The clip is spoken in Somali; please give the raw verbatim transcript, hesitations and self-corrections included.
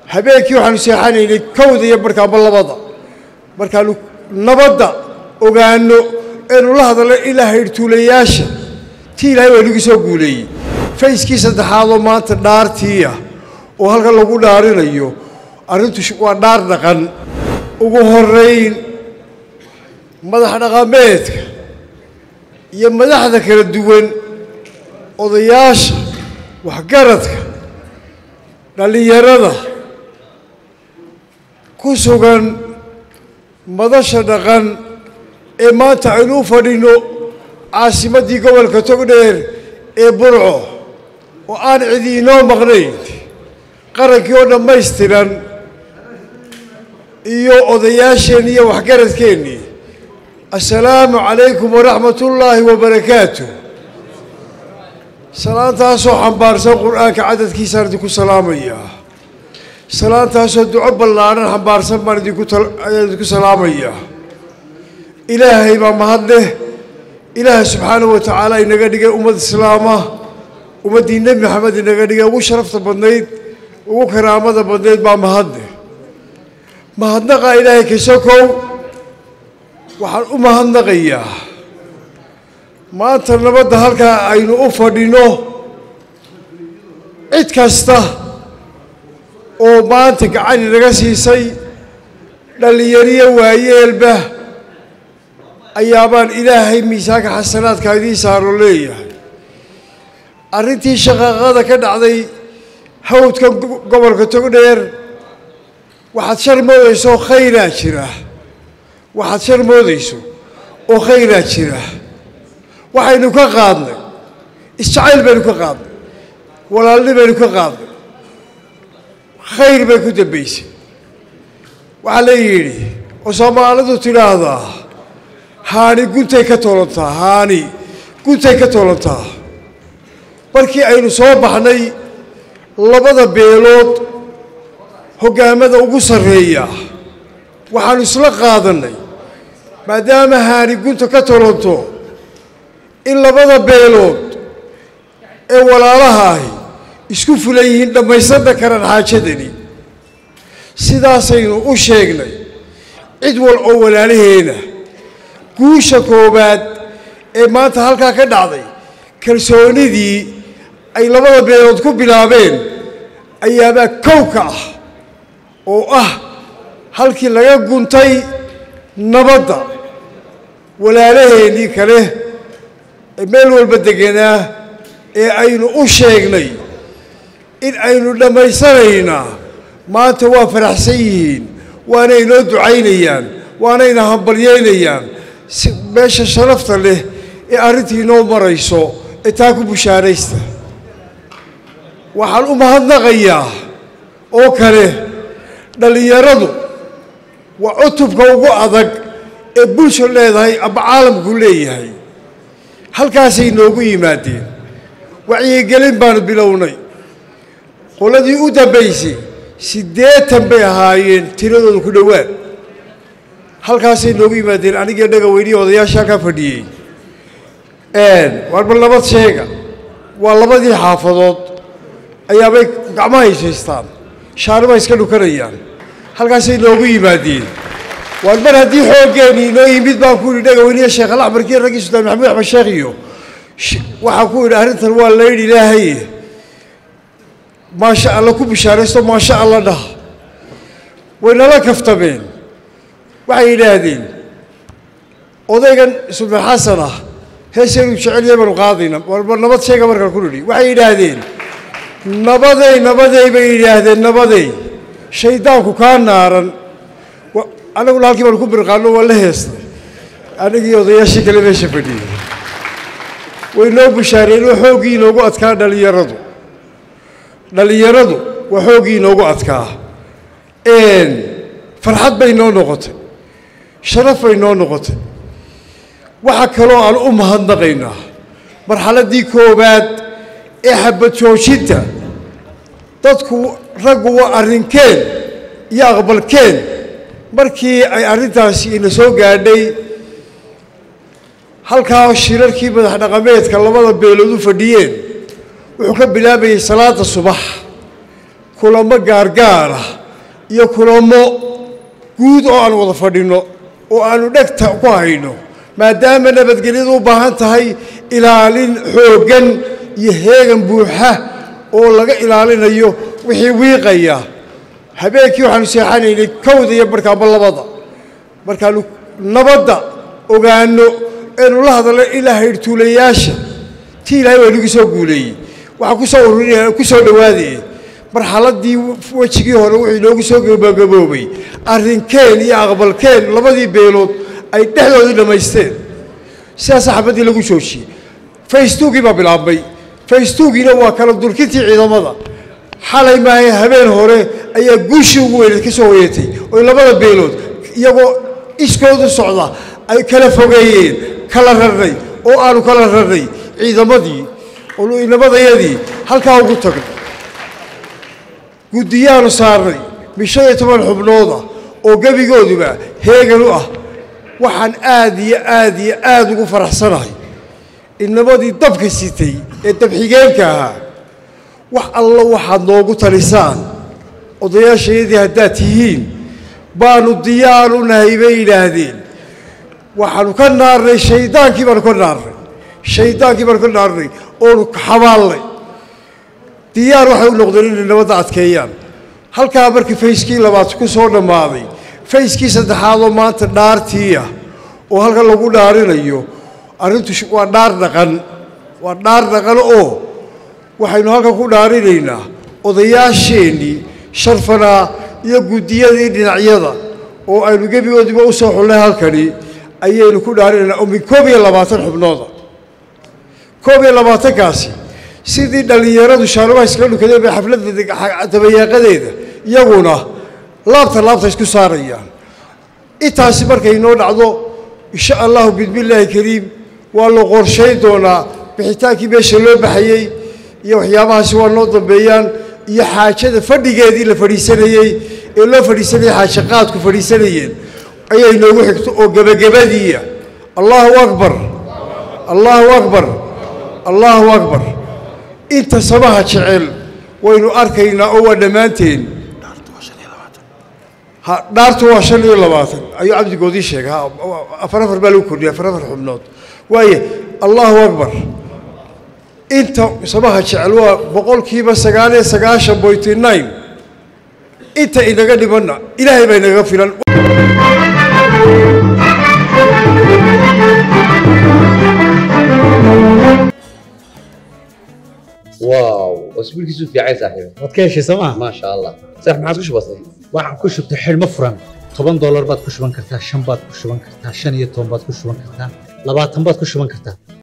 habeenkii waxaanu seexanaynay kowda iyo markaa balabada markaanu nabadda ogaano inuu la hadalno ilaa hayrtuulayaasha tii ilaahay waa nagu soo guuleeyey fayskii saddexaadoo maanta dhaartiiya oo halkan lagu dhaarinayo arrintu waa dhaar dhaqan ugu horrayn madax dhaqameedka iyo madaxda kala duwan odayaasha waxgaradka dhallinyarada ku sugan madasha dhaqan ee maanta aynu u fadhino caasimaddii gobolka togdheer ee burco oo aan cidi inoo maqnayn qarankii oo dhammaystiran iyo odayaasheenni iyo waxgaradkeennii assalaamu calaykum waraxmatullaahi wabarakaatuh salaantaasoo xambaarsan qur'aanka cadadkiisaan idinku salaamayaa salaantaasoo duco ballaadhan xambaarsan baan idinku ayaan idinku salaamayaa ilaahay baa mahad leh ilaahay subxaanahu wa tacaala inaga dhigay ummad islaama ummaddii nebi maxamed inaga dhigay ugu sharafta badnayd ugu karaamada badnayd baa mahad leh mahadnaqa ilaahay ka sokow waxaan u mahadnaqayaa maanta nabadda halkaa aynu u fadhino cid kasta oo maanta gacan inaga siisay dhallinyariyo waayeelba ayaabaan ilaahay miisaanka xasanaadka idiin saaro leeyahay arrintii shaqaaqada ka dhacday hawdka gobolka togdheer waxaad shar moodayso khayraa jira waxaad shar moodayso oo khayraa jira waxaynu ka qaadnay isjacayl baynu ka qaadnay walaalni baynu ka qaadnay khayr bay ku dambaysay waxaa la yidhi oo soomaalidu tidhaahdaa haani guntay ka toolantaa haani guntay ka toolantaa markii aynu soo baxnay labada beelood hoggaamada ugu sarreeya waxaanu isla qaadannay maadaama haani gunta ka toolanto in labada beelood ee walaalaha ahi isku fulan yihiin dhammaystirna karaan xaajadani sidaasaynu u sheegnay cid wal oo walaalaheena guusha koowaad ee maanta halkaa ka dhacday kalsoonidii ay labada beelood ku bilaabeen ayaabaa kow ka ah oo ah halkii laga guntay nabadda walaalaheennii kale ee meel walba deganaa ee aynu u sheegnay in aynu dhammaysanaynaa maanta waa faraxsan yihiin waana inoo ducaynayaan waanayna hambalyeynayaan meesha sharafta leh ee arrintii inoo marayso ee taa ku bushaaraysta waxaan u mahadnaqayaa oo kale dhallinyaradu waa cutubka ugu adag ee bulsho leedahay ama caalamku leeyahay halkaasay noogu yimaadeen wacyigelin baanu bilownay qoladii u dambaysay siddeetan bay ahaayeen tiradooda ku dhowaad halkaasay noogu yimaadeen anigii dhagaweynihi odayaasha halkaa fadhiyey warba nabad sheega waa labadii xaafadood ayaabay gacmaha haysaystaan shaaribaa iska dhukanayaan halkaasay noogu yimaadeen waar mar haddii xooggeenii inoo yimid baan ku yidhi dhagaweyniya sheekh alaxmarkii raggii sultaan maxamuud axmed sheekh iyo waxaan ku yidhi arrintan waa laydh ilaahaye maasha alla ku bishaaraysto maasha alla dhah way nala kaftameen waxay yidhaahdeen odaygan sultaan xasan ah heesaynu jecel yahay baanu qaadayna warba nabad sheega markaan ku nidhi waxay yidhaahdeen nabaday nabaday bay yidhaahdeen nabaday shaydaanku kaa naaran annaguna halkii baanu ku birqaanno waa la heestay anigii odayaashii kale meesha fadhiyey way noo bushaareen oo xooggii inoogu adkaa dhallinyaradu dhallinyaradu waa xooggii inoogu adkaa farxad bay noo noqotay sharaf bay noo noqotay waxaa kaloo aan u mahadnaqaynaa marxaladdii koowaad ee xabad joojinta dadku raggu waa arrinkeen iyo aqbalkeen markii ay arrintaasi ina soo gaadhay halkaa shirarkii madax dhaqameedka labada beelood u fadhiyeen wuxuu ka bilaabayay salaada subax kulamo gaargaar ah iyo kulamo guud oo aan wada fadhino oo aanu dhegta ku hayno maadaama nabadgelyadu u baahan tahay ilaalin xooggan iyo heegan buuxa oo laga ilaalinayo wixii wiiqaya habeenkii waxaanu seexanaynay kowda iyo barkaaba labada markaanu nabadda ogaano eenu la hadalno ilaahay tuulayaasha tii ilaahay waa nagu soo guuleeyey waxaa ku soo ururinaya ku soo dhawaadayay marxaladii wejigii hore wixii inoogu soo gabagaboobay arrinkeen iyo aqbalkeen labadii beelood ay dhexdoodii dhammaysteen sidaas saxaabadii lagu joojiyey facebookii baa bilaabmay facebookiina waa kala durkintii ciidamada xalay maahay habeen hore ayaa guushii ugu weyneed ka soo hoyatay oo labada beelood iyagoo iskoodu socda ay kala fogeeyeen kala rarnay oo aanu kala rarnay ciidamadii oo inamadayadii halkaa ugu tagnay guddiyaanu saarnay bishan iyo toban xubnooda oo gebigooduba heegan u ah waxaan aad iyo aad iyo aad ugu faraxsanahay inamadii dabka sitay ee dabxigeenka ahaa wax alla waxaad noogu talisaan odayaashayadii haddaad tihiin baanu diyaar u nahay bay yidhaahdeen waxaanu ka naarnay shaydaankii baanu ka naarnay shaydaankii baanu ka naarnay oonu xabaallay diyaar waxay u noqdeen inay nabadda adkeeyaan halkaa markii fayskii labaad ku soo dhammaaday fayskii saddexaad oo maanta dhaartiiah oo halkan lagu dhaarinayo arrintu waa dhaar dhaqan waa dhaar dhaqan oo waxaynu halkan ku dhaarinaynaa odayaasheennii sharfanaa iyo guddiyadii dhinacyada oo aynu gebigoodiba u soo xullay halkani ayaynu ku dhaarinaynaa oo min koob iyo labaatan xubnooda koob iyo labaatankaasi sidii dhallinyaradu shaarubaha iskala dhukadeen bay xafladda dabayaaqadeeda iyaguna laabta laabta isku saarayaan intaasi markay noo dhacdo insha allahu bidmillaahi kariim waa la qorshayn doonaa bixitaankii meesha loo baxayey iyo waxyaabahaasi waa noo dambeeyaan iyo xaajada fadhigeedii la fadhiisanayey ee loo fadhiisanayay xaaje qaadku fadhiisanayeen ayay noogu xigto oo gebagabadiiya allahu akbar allahu akbar allahu akbar inta samaha jecel waynu arkaynaa oo waa dhammaanteen dhaartu waa shan iyo labaatan ayuu cabdigoodii sheegay afar afar baa lagu kordhiyay afar afar xubnood waaye allahu akbar inta samaha jecel waa boqolkiiba sagaal iyo sagaashan bointy nine inta inaga dhimanna ilaahay baa inaga filan واو اسبوع كيسو في عايز صاحبي waad ka heshay sooma ما شاء الله صح ما عاد كش بسيط waxaan ku shubtay xidhmo furan toban doolar baad ku shuban kartaa shan baad ku shuban kartaa shan iyo toban baad ku shuban kartaa labaatan baad ku shuban kartaa